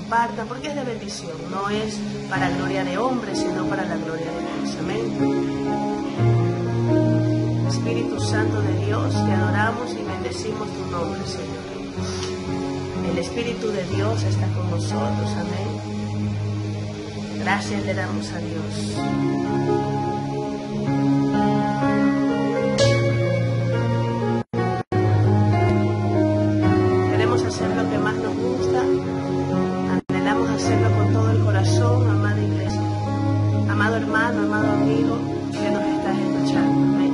compartan, porque es de bendición, no es para gloria de hombres, sino para la gloria de Dios. Amén. Espíritu Santo de Dios, te adoramos y bendecimos tu nombre, Señor. El Espíritu de Dios está con nosotros, amén. Gracias le damos a Dios. Queremos hacer lo que más nos gusta, anhelamos hacerlo con todo el corazón, amada iglesia, amado hermano, amado amigo que nos estás escuchando, amén.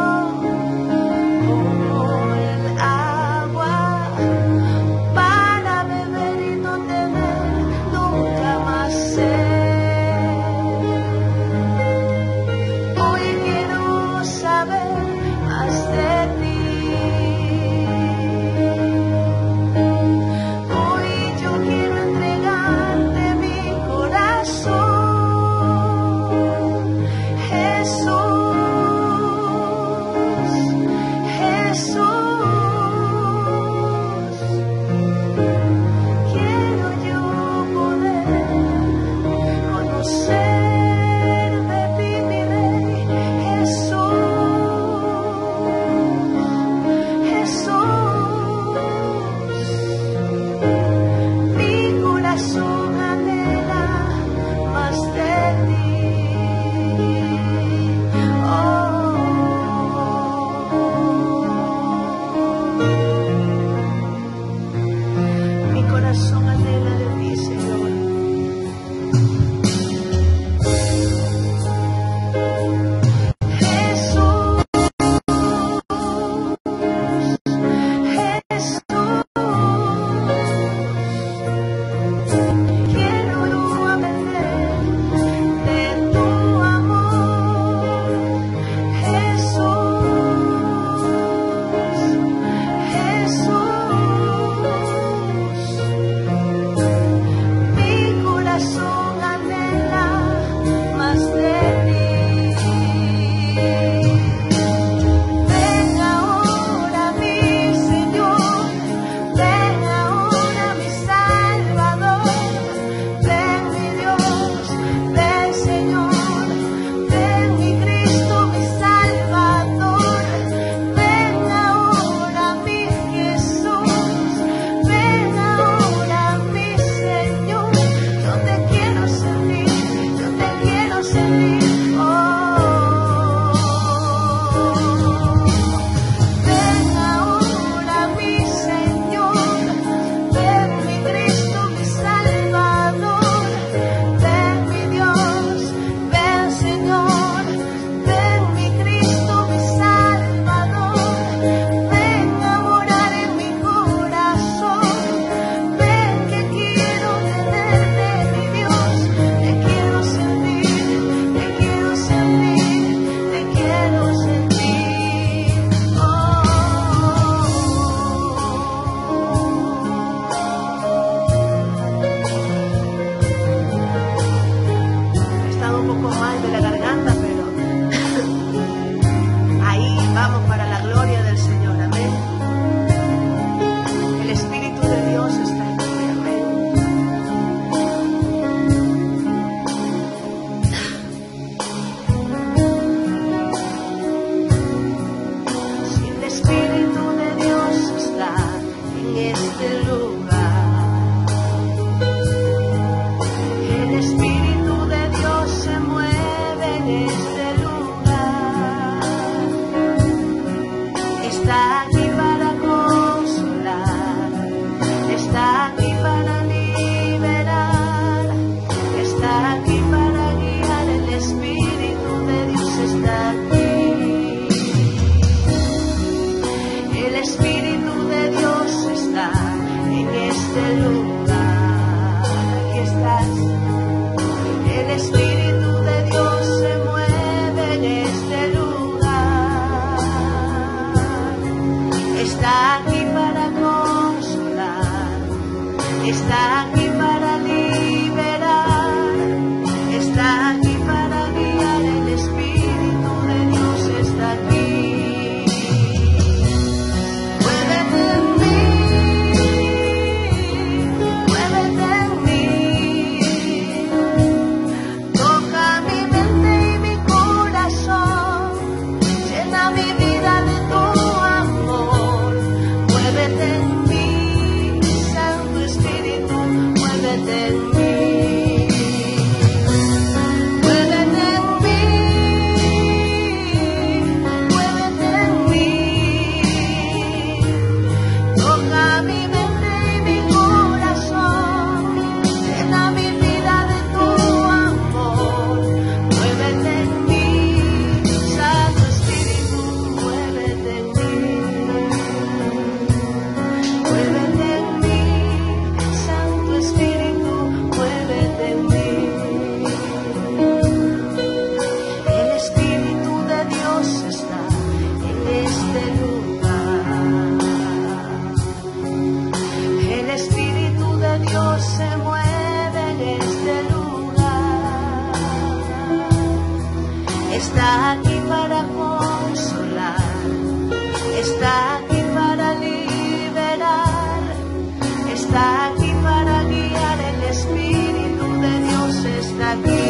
Para hagamos para la gloria del Señor. Amén. El Espíritu de Dios está aquí. Amén. Si el Espíritu de Dios está en este lugar, el Espíritu de Dios se mueve en este lugar. Está aquí para consolar, está aquí para liberar, está aquí para guiar. El Espíritu de Dios está aquí. El Espíritu de Dios está en este lugar. Aquí estás. El Espíritu de Dios se mueve en este lugar. Está aquí para consolar, está aquí para liberar, está aquí para guiar. El Espíritu de Dios está aquí. Muévete en mí, muévete en mí. Toca mi mente y mi corazón, llena mi vida de tu amor. Muévete en mí, Santo Espíritu, muévete en mí. Muévete en mí, muévete en mí. Toca mi mente y mi corazón, llena mi vida de tu amor. Muévete en mí, Santo Espíritu, muévete en mí. Muévete en mí, Santo Espíritu, muévete en mí. El Espíritu de Dios está en este lugar. El Espíritu de Dios se mueve en este lugar. Está aquí para consolar, está aquí para liberar, está aquí para guiar. El Espíritu de Dios está aquí.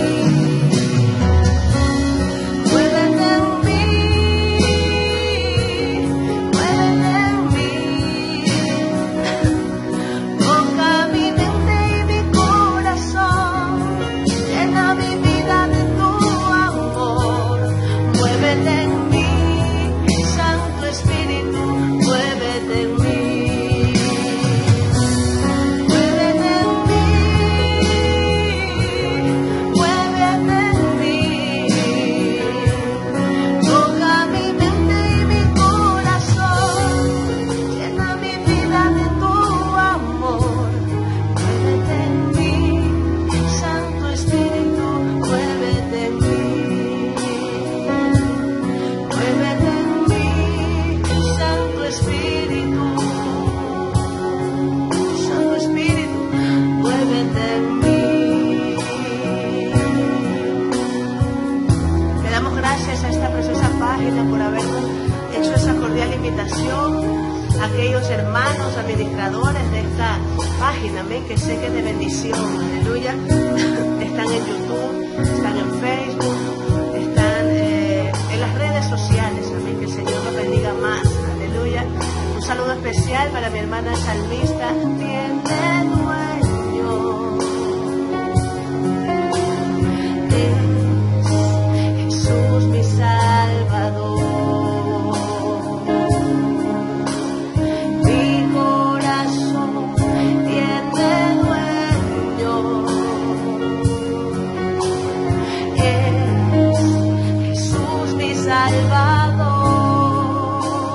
Muévete en mí, muévete en mí. Toca mi mente y mi corazón, llena mi vida de tu amor. Muévete en mí, Santo Espíritu, muévete en mí. Muévete en mí, muévete en mí. Toca mi mente y mi corazón, llena mi vida de tu amor. Muévete en mí, Santo Espíritu, muévete en mí. Muévete en mí, Santo Espíritu. Santo Espíritu, muévete en mí. Le damos gracias a esta preciosa página por habernos hecho esa cordial invitación. A aquellos hermanos administradores de esta página, amén, que sé que es de bendición, aleluya. Están en YouTube, están en Facebook, están en las redes sociales, amén, que el Señor los bendiga más, aleluya. Un saludo especial para mi hermana salmista. Tiene dueño, es Jesús mi Salvador. Mi corazón tiene dueño, es Jesús mi Salvador.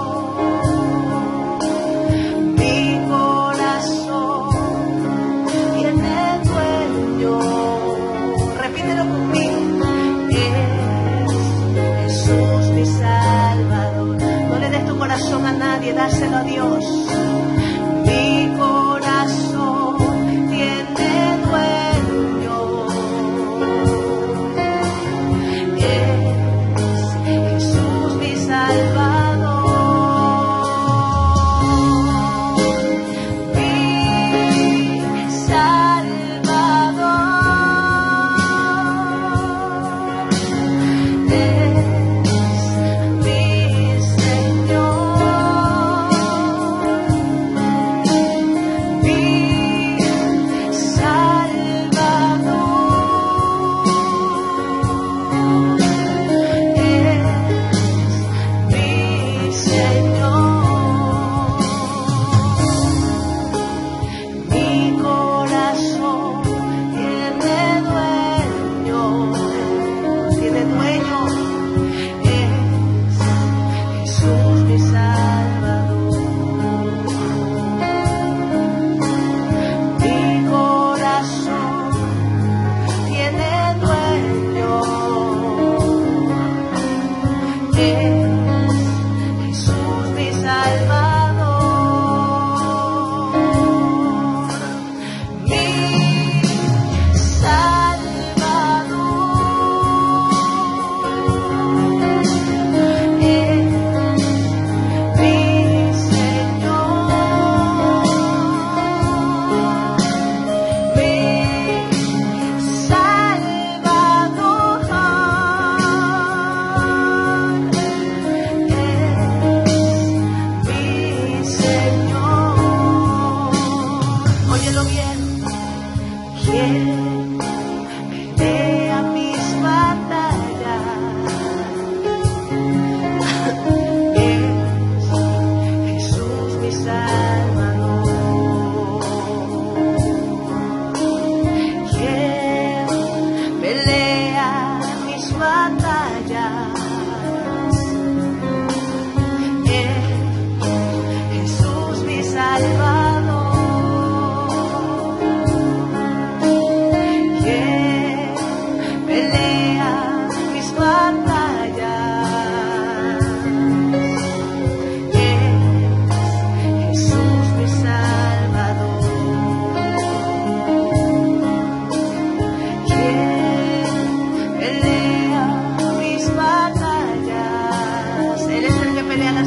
Mi corazón tiene dueño. Repítelo conmigo. Es Jesús mi Salvador. No le des tu corazón a nadie, dáselo a Dios. Mi corazón tiene dueño. Es Jesús mi Salvador.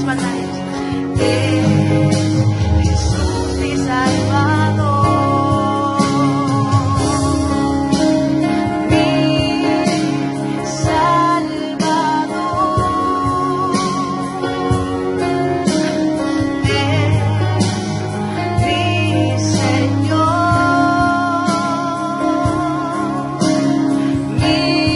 palabras. Jesús mi Salvador, mi Salvador, mi Señor, mi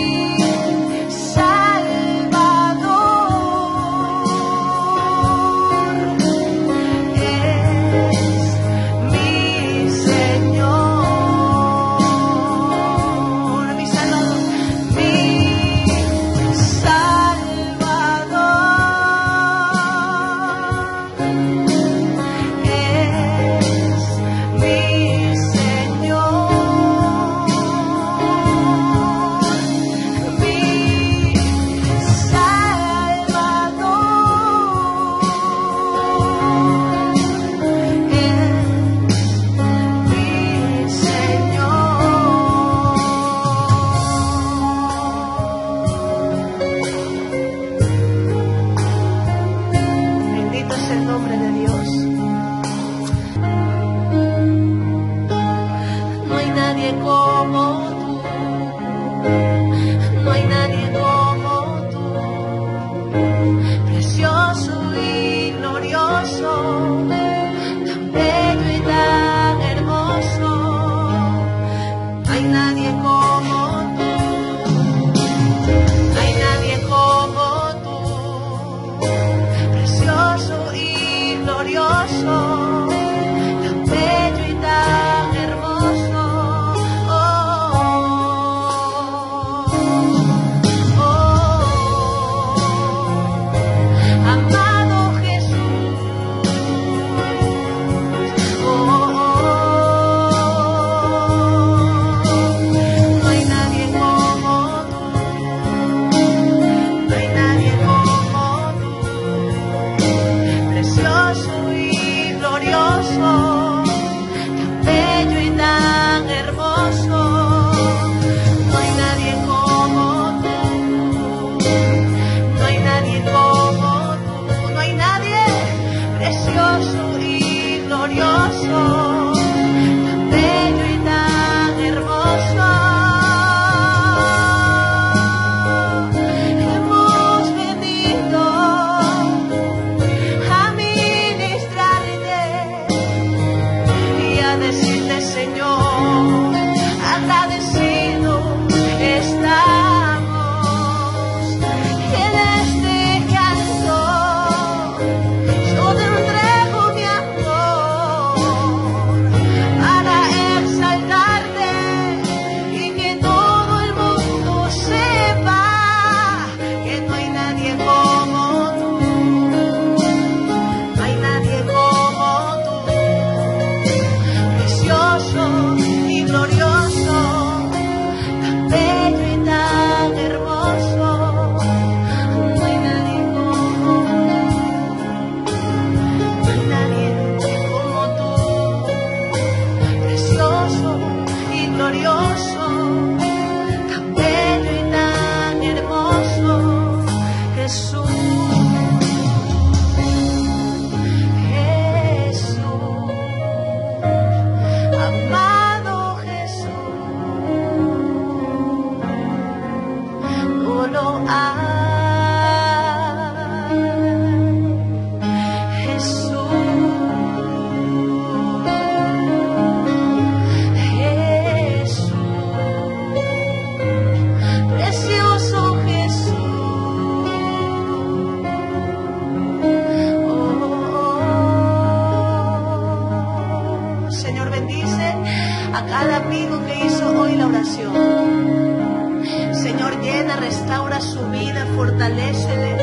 fortalécele.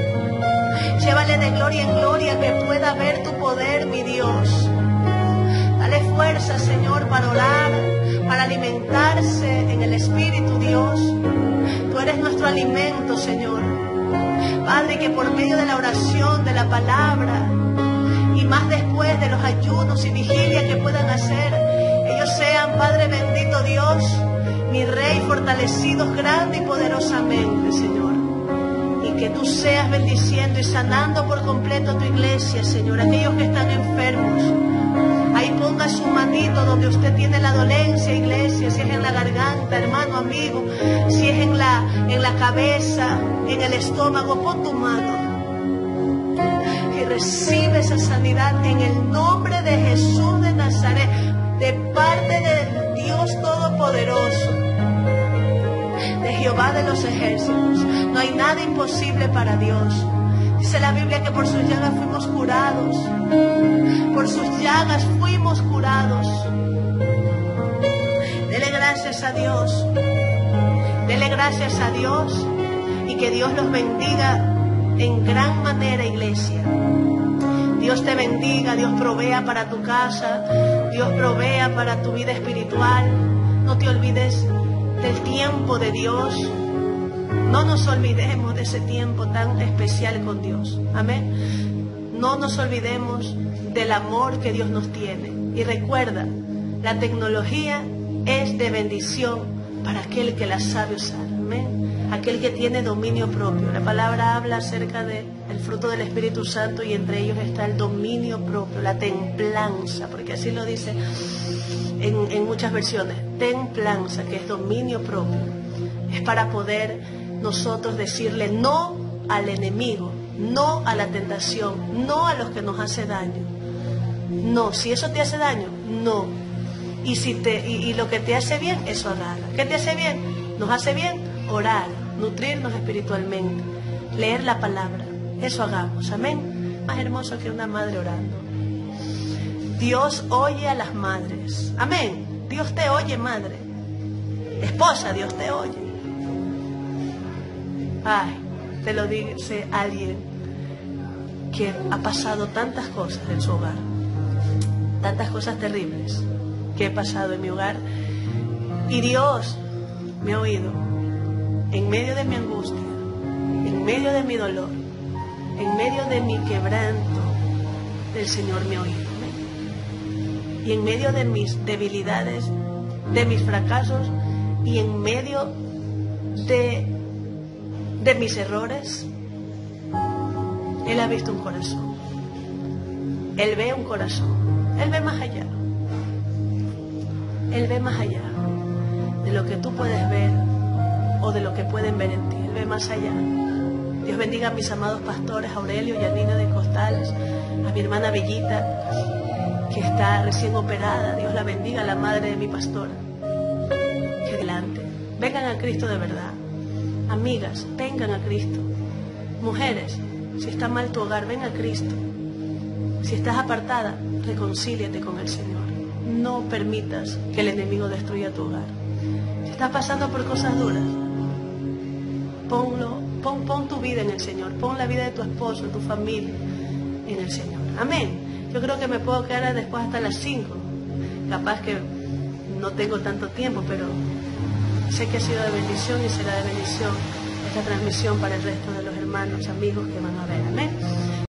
Llévale de gloria en gloria, que pueda ver tu poder, mi Dios. Dale fuerza, Señor, para orar, para alimentarse en el Espíritu, Dios. Tú eres nuestro alimento, Señor. Padre, que por medio de la oración, de la palabra, y más después de los ayunos y vigilias que puedan hacer, ellos sean, Padre bendito Dios, mi Rey, fortalecidos grande y poderosamente, Señor. Y que tú seas bendiciendo y sanando por completo a tu iglesia, Señor. Aquellos que están enfermos, ahí ponga su manito donde usted tiene la dolencia, iglesia. Si es en la garganta, hermano, amigo, si es en la cabeza, en el estómago, pon tu mano y recibe esa sanidad en el nombre de Jesús de Nazaret, de parte del Dios Todopoderoso, de Jehová de los ejércitos. No hay nada imposible para Dios. Dice la Biblia que por sus llagas fuimos curados. Por sus llagas fuimos curados. Dele gracias a Dios. Dele gracias a Dios. Y que Dios los bendiga en gran manera, iglesia. Dios te bendiga. Dios provea para tu casa. Dios provea para tu vida espiritual. No te olvides del tiempo de Dios. No nos olvidemos de ese tiempo tan especial con Dios. Amén. No nos olvidemos del amor que Dios nos tiene. Y recuerda, la tecnología es de bendición para aquel que la sabe usar. Amén. Aquel que tiene dominio propio. La palabra habla acerca del fruto del Espíritu Santo y entre ellos está el dominio propio, la templanza, porque así lo dice en muchas versiones. Templanza, que es dominio propio. Es para poder nosotros decirle no al enemigo, no a la tentación, no a los que nos hace daño. No, si eso te hace daño, no. Y lo que te hace bien, eso agarra. ¿Qué te hace bien? Nos hace bien orar, nutrirnos espiritualmente, leer la palabra. Eso hagamos, amén. Más hermoso que una madre orando. Dios oye a las madres, amén. Dios te oye, madre. Esposa, Dios te oye. Ay, te lo dice alguien que ha pasado tantas cosas en su hogar, tantas cosas terribles que he pasado en mi hogar, y Dios me ha oído en medio de mi angustia, en medio de mi dolor, en medio de mi quebranto. El Señor me ha oído, ¿eh? Y en medio de mis debilidades, de mis fracasos, y en medio de mis errores, Él ha visto un corazón. Él ve un corazón. Él ve más allá. Él ve más allá de lo que tú puedes ver o de lo que pueden ver en ti. Él ve más allá. Dios bendiga a mis amados pastores, Aurelio y Yanina de Costales, a mi hermana Bellita, que está recién operada. Dios la bendiga, la madre de mi pastora. Que adelante. Vengan a Cristo de verdad. Amigas, vengan a Cristo. Mujeres, si está mal tu hogar, ven a Cristo. Si estás apartada, reconcíliate con el Señor. No permitas que el enemigo destruya tu hogar. Si estás pasando por cosas duras, pon tu vida en el Señor. Pon la vida de tu esposo, de tu familia en el Señor. Amén. Yo creo que me puedo quedar después hasta las 5. Capaz que no tengo tanto tiempo, pero sé que ha sido de bendición y será de bendición esta transmisión para el resto de los hermanos, amigos que van a ver. Amén.